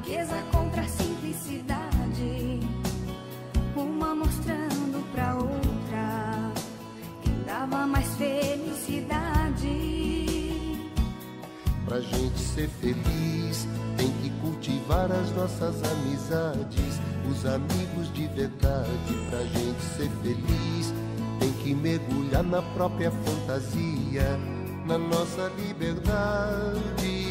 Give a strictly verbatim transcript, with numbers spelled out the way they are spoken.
riqueza contra a simplicidade, uma mostrando pra outra quem dava mais felicidade. Pra gente ser feliz, tem que cultivar as nossas amizades, os amigos de verdade. Pra gente ser feliz, tem que mergulhar na própria fantasia, na nossa liberdade.